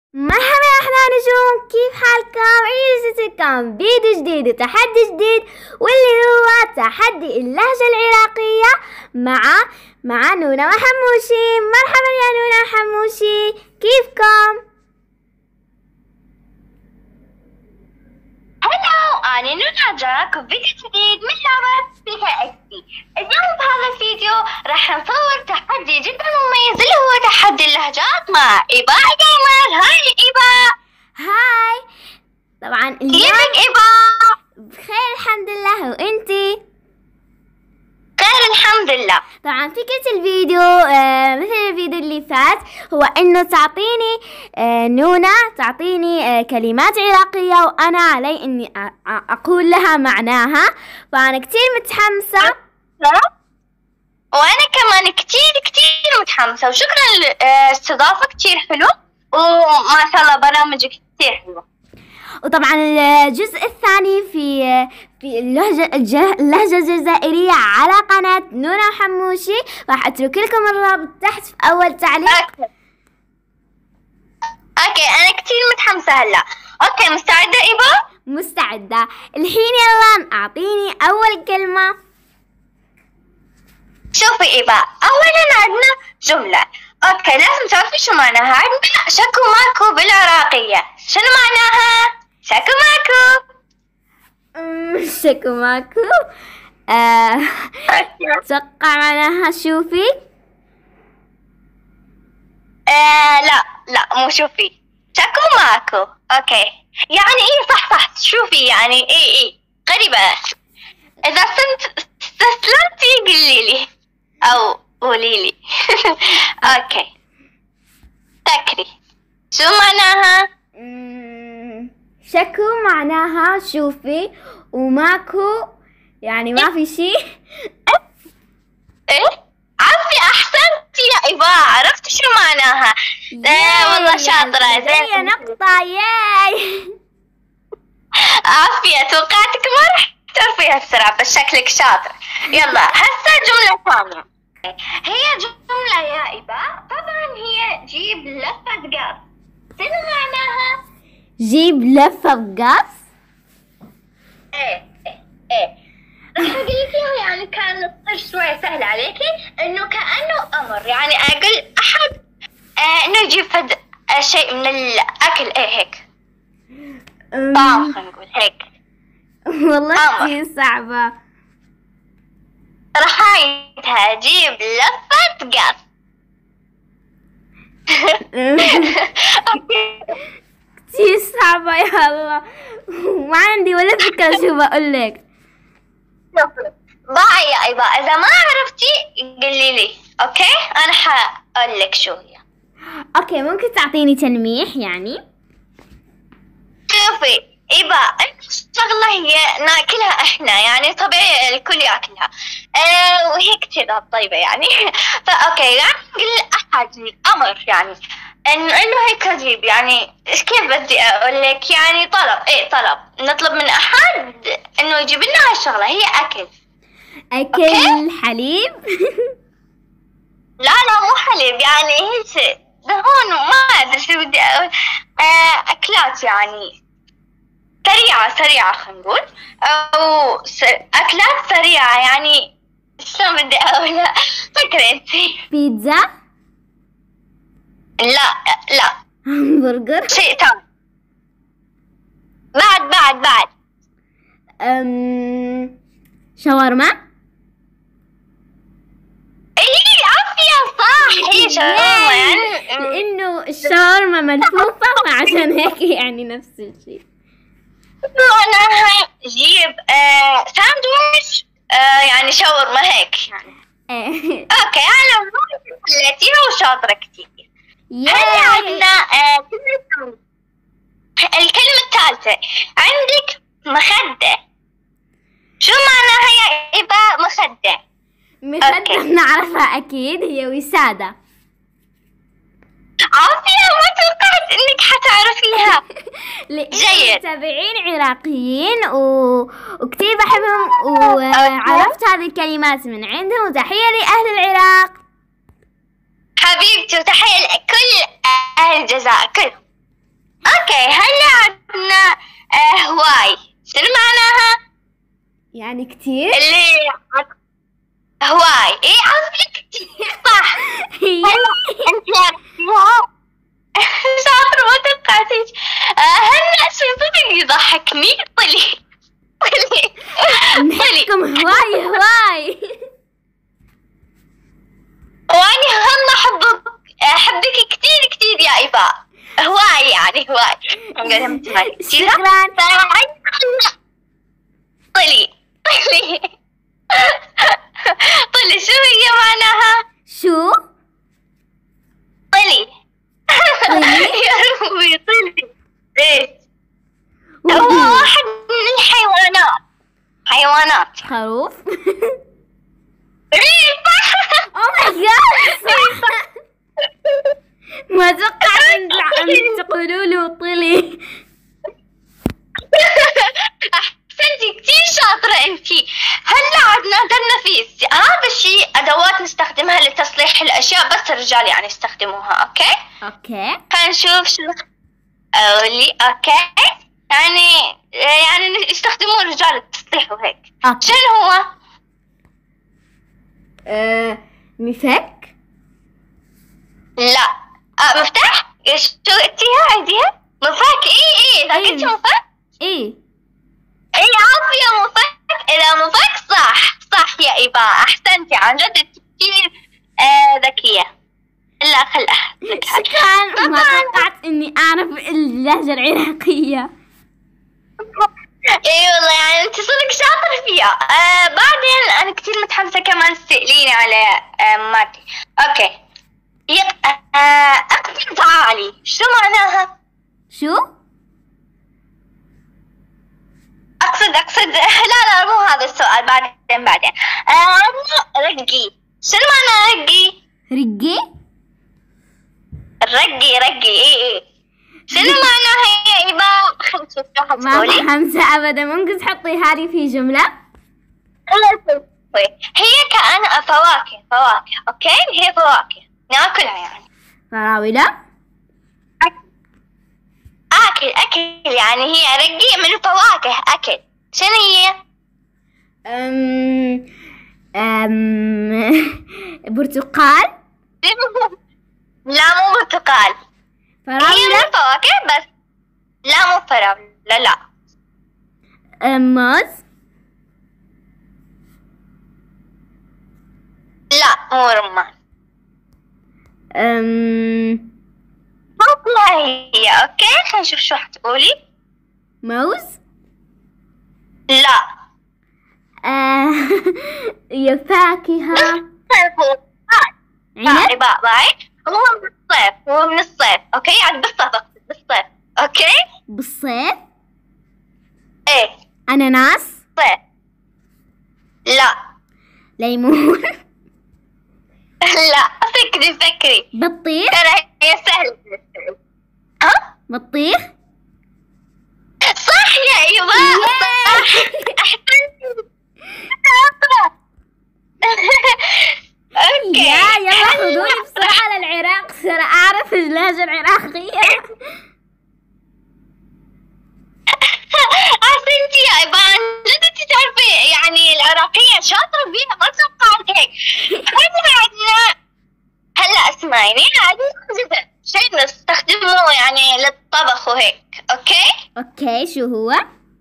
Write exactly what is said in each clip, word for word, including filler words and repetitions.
مرحبا يا أحلى نجوم، كيف حالكم؟ عيشتكم فيديو جديد وتحدي جديد، واللي هو تحدي اللهجة العراقية مع مع نونا وحموشي. مرحبا يا نونا وحموشي، كيفكم؟ هلو، أنا نونا جاكم فيديو جديد من لعبة فيها أكسي. اليوم بهذا الفيديو راح نصور تحدي جدا مميز اللي هو تحدي اللهجات مع إيبا جيمر. هاي إيبا. هاي. طبعا كيفك إيبا؟ بخير الحمد لله، وإنتي؟ خير الحمد لله. طبعا فكرة الفيديو آه مثل الفيديو اللي فات، هو انه تعطيني آه نونا تعطيني آه كلمات عراقية، وانا علي اني اقول لها معناها، فانا كتير متحمسة. وانا كمان كتير كتير متحمسة، وشكرا للاستضافة كتير حلو، وما شاء الله برامجك كتير حلوة. وطبعا الجزء الثاني في في اللهجة اللهجة الجزائرية على قناة نونا وحموشي، راح اترك لكم الرابط تحت في اول تعليق. اوكي, أوكي. انا كتير متحمسة هلا. اوكي، مستعدة ايبا؟ مستعدة. الحين يلا اعطيني اول كلمة. شوفي ايبا، اولا عندنا جملة. اوكي، لازم تعرفي شو معناها. عندنا شكو ماكو بالعراقية، شنو معناها؟ شكو ماكو. شكو ماكو. آه اتوقع معناها شوفي. آه لا لا، مو شوفي، شكو ماكو. اوكي، يعني ايه؟ صح صح، شوفي يعني ايه ايه قريبة. اذا كنت استسلمتي قوليلي او قوليلي. اوكي، فكري شو معناها. شكو معناها شوفي، وماكو يعني ما في شيء. ايه، عرفتي؟ احسنتي يا ايبا، عرفتي شو معناها. ايه والله شاطرة. زين نقطة. ياي. عافية، توقعتك ما راح تعرفيها بسرعة، بس شكلك شاطر. يلا هسه جملة ثانية. هي جملة يا ايبا، طبعا هي جيب لفة قاص. شنو معناها؟ جيب لفة بقص. ايه ايه ايه راح اقول لك اياها، يعني كان تصير شوية سهلة عليكي، انه كأنه امر، يعني اقول احد آه انه يجيب فد آه شيء من الاكل. ايه هيك طعم، خلينا نقول هيك. والله كثير صعبة. راح اعيدها، جيب لفة قاص. كثير صعبة يا الله، ما عندي ولا فكرة شو بقول لك. ضاعي يا ايبا، اذا ما عرفتي قولي لي. اوكي، انا حقول لك شو هي. اوكي، ممكن تعطيني تلميح يعني؟ شوفي ايبا، الشغلة هي ناكلها احنا، يعني طبيعي الكل ياكلها. اه وهي كتير طيبة يعني. فاوكي، يعني نقول احد الامر، يعني انه انه هيك جيب، يعني كيف بدي اقول لك، يعني طلب. ايه طلب، نطلب من احد انه يجيب لنا هاي الشغلة، هي اكل. اكل أوكي؟ حليب. لا لا، مو حليب، يعني هيك دهون، ما ادري شو بدي اقول. آه اكلات يعني سريعة سريعة، خلينا نقول، او س... اكلات سريعة، يعني شلون بدي اقولها؟ فكري انتي. بيتزا. لا لا، همبرجر. شيء ثاني. بعد بعد بعد أم... شاورما. ايه عافية، صح، هي شاورما. يعني لانه الشاورما ملفوفة، فعشان هيك يعني نفس الشيء. معناها جيب آه ساندويتش، آه يعني شاورما هيك يعني. ايه. اوكي، انا خليتيها وشاطرة كتير. هلا عندنا آه كلمة، الكلمة الثالثة. عندك مخدة. شو معناها يا إيبا مخدة؟ مخدة بنعرفها اكيد، هي وسادة. عافية، ما توقعت انك حتعرفيها. جيد. متابعين عراقيين و... وكتير بحبهم، وعرفت هذه الكلمات من عندهم، وتحية لأهل العراق. حبيبتي، وتحية لكل أهل الجزائر كلهم. اوكي هلا عندنا آه هواي، شنو معناها؟ يعني كتير. اللي هواي، اي عرفت كتير صح. هي انت عرفتيها شاطر ما توقعتيش. آه هلا شو صدق يضحكني. طلي طلي نحبكم هواي هواي. واني هم احبك احبك كتير كتير يا ايباء. هواي يعني هواي. شكرا. طلي طلي طلي شو هي معناها؟ شو؟ طلي طلي؟ يا ربي طلي. ايه هو واحد من الحيوانات. حيوانات. خروف. ايه صح. اوه ماي جاد. ما توقعت ان تقولوا له طلي. احسنتي كتير شاطرة انتي. هلا عدنا درنا في هذا الشيء ادوات نستخدمها لتصليح الاشياء، بس الرجال يعني يستخدموها. اوكي اوكي خلينا نشوف شو قولي. اوكي يعني يعني يستخدموه الرجال للتصليح وهيك. اوكي. شنو هو؟ آه، مفك. لا. آه مفتاح. ايش شو قلتيها؟ عيديها. مفك. اي اي اذا قلتي مفك ايه اي عافية مفك. اذا مفك صح صح يا ايباء، احسنتي عن جد كثير آه ذكية. لا خل احسن. شكرا. ما توقعت اني اعرف اللهجة العراقية. اي والله يعني انت صدق شاطر فيها. آه بعدين انا كثير متحمسة كمان تسأليني على آه ماتي. اوكي يق آه اقصد تعالي شو معناها؟ شو؟ اقصد اقصد لا لا مو هذا السؤال، بعدين بعدين. آه رقي، شنو معنى رقي؟ رقي؟ رقي رقي اي اي شنو معناها يا ايباء؟ خلينا نشوف شو ما حتقولي. فهمت ابدا. ممكن تحطي هذه في جملة؟ هي كأنها فواكه فواكه. اوكي هي فواكه ناكلها يعني. فراولة. اكل اكل يعني هي رقي من الفواكه. اكل شنو هي؟ أم أم برتقال. لا مو برتقال. هي من فراولة. الفواكه بس لا مو فراولة. لا لا أم موز. لا مو رمان. أم لا هي. اوكي خلينا نشوف شو حتقولي. موز. لا آه يا فاكهة. لا عنب. إيباء باي. هو من الصيف. هو من الصيف. اوكي يعني بالصيف اقصد بالصيف. اوكي بالصيف. ايه أناناس. صيف. لا ليمون. لا فكري فكري. بطيخ. ترى هي سهلة. ها بطيخ. صح يا ايباء صح. احسنتي شاطرة. اوكي يا يلا خذوني بسرعة للعراق، ترى أعرف اللهجة العراقية. احسنتي يا ايباء جد انت تعرفي يعني العراقية شاطرة فيها ما توقعت هيك. هلا عندنا هلا اسمعيني عندنا جزر شيء نستخدمه يعني للطبخ وهيك. اوكي أوكي شو هو؟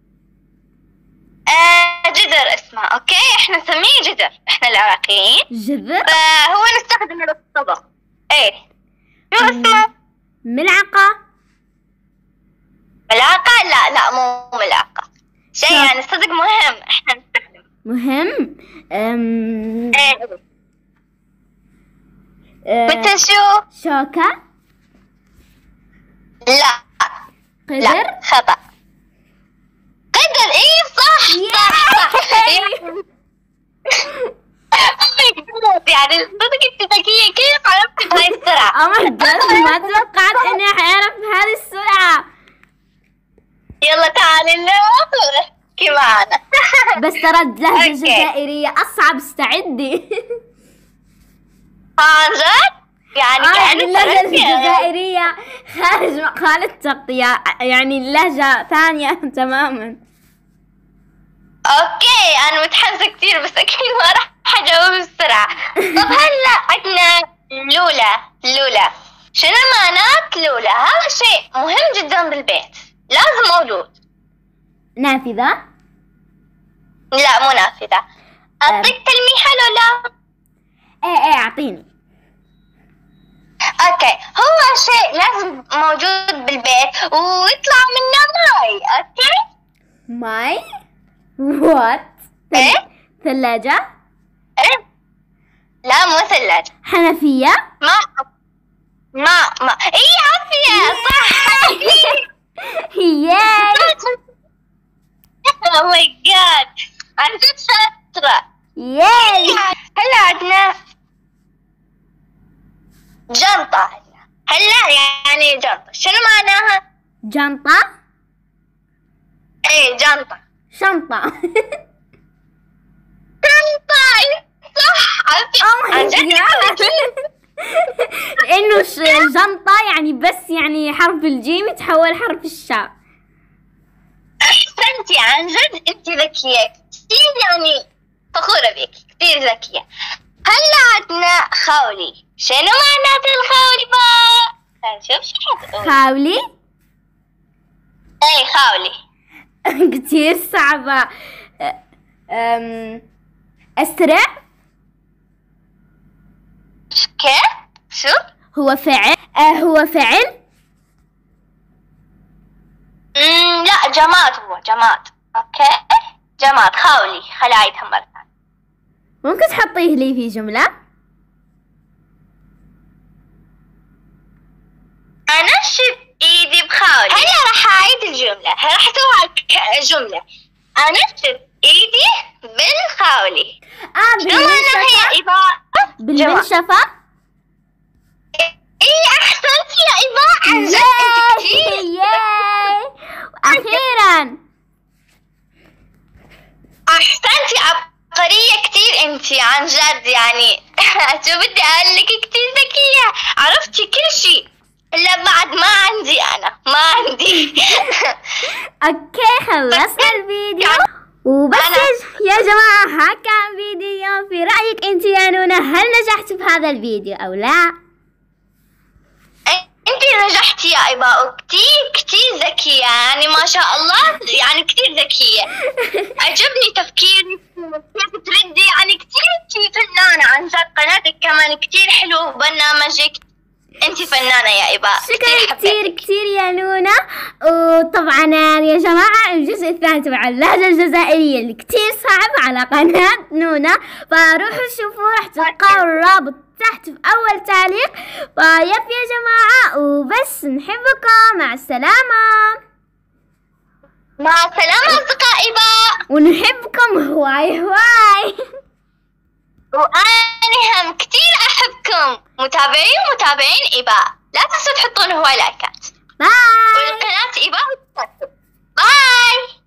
آه جدر اسمه. اوكي احنا نسميه جدر احنا العراقيين. جذر. فهو نستخدمه للطبخ. ايه شو اسمه؟ ملعقة. ملعقة. لا لا مو ملعقة. شيء يعني صدق مهم احنا نستخدمه. مهم. أم ايه أه مثل شو؟ شوكة. لا قدر. لا خطأ. قدر. ايه صح صح صح. يعني صدق انت ذكية. كيف عرفتي بهاي السرعة؟ أوه ماي جاد، ما توقعت إني حأعرف بهذه السرعة. يلا تعالي نروح احكي معنا. بس ترى اللهجة أوكي. الجزائرية أصعب، استعدي. عن جد؟ يعني آه كأنه اللهجة فرنسي. الجزائرية خارج مقال التغطية، يعني اللهجة ثانية تماما. اوكي انا متحمسة كثير بس اكيد ما راح اجاوب بسرعة. طب هلا عندنا لولا. لولا شنو معنات لولا؟ هذا شيء مهم جدا بالبيت، لازم موجود. نافذة. لا مو نافذة. اعطيك تلميحة لولا؟ ايه ايه اعطيني. اوكي هو شيء لازم موجود بالبيت ويطلع منه ماي. اوكي ماي. وات؟ ايه ثلاجة. ايه لا مو ثلاجة. حنفية. ما ما ما اي عافية صح. ياي. اوه ماي جاد عن جد شاطرة. ياي. هلا عندنا جنطة. هلا يعني جنطة شنو معناها؟ جنطة. ايه جنطة. شنطة. جنطة صح. Oh my عن جد God. انه ش- جنطة يعني بس يعني حرف الجيم يتحول حرف الشاء. احسنتي عن جد انت ذكية كثير، يعني فخورة بك كثير ذكية. هلا عندنا خولي. شنو معنات الخولي بقى؟ خلينا نشوف شو حتقول. خاولي. اي خولي. كتير صعبة. أم... أسرع. كيف؟ شو؟ هو فعل. آه هو فعل. مم لا جماد، هو جماد. اوكي جماد. خولي. خلي اعيدها مرة ثانية. ممكن تحطيه لي في جملة؟ انشف ايدي بخولي. هلا راح اعيد الجملة، راح اسويها جملة. انشف ايدي بالخولي. آه شو معناها يا إيباء؟ بالمنشفة. اي احسنتي يا إيباء عن جد انت كثير. ياي. أخيرا. احسنتي عبقرية كثير انت عن جد، يعني شو بدي اقول لك كثير ذكية، عرفتي كل شيء. الا بعد ما عندي انا ما عندي. اوكي خلصنا الفيديو وبس. يا جماعة ها كان فيديو. في رأيك انت يا نونا هل نجحت بهذا الفيديو او لا؟ انت نجحتي يا إيباء كثير كثير ذكية، يعني ما شاء الله، يعني كثير ذكية. عجبني تفكيرك كيف تردي، يعني كثير انت فنانة عن جد. قناتك كمان كثير حلو وبرنامجك، انت فنانة يا إيباء. شكرا كثير كثير يا نونا. وطبعا يا جماعة الجزء الثاني تبع اللهجة الجزائرية اللي كثير صعب على قناة نونا، فروحوا شوفوا راح تلقاوا الرابط تحت في أول تعليق. فيب يا جماعة وبس، نحبكم. مع السلامة. مع السلامة أصدقائي بقى. ونحبكم هواي هواي. وأنا هم كتير أحبكم متابعين ومتابعين إيباء. لا تنسوا تحطون هواي لايكات. باي. والقناة إيباء. باي.